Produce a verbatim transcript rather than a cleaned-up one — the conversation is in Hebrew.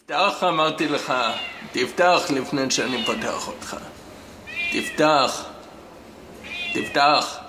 תפתח, אמרתי לך, תפתח לפני שאני פותח אותך. תפתח, תפתח.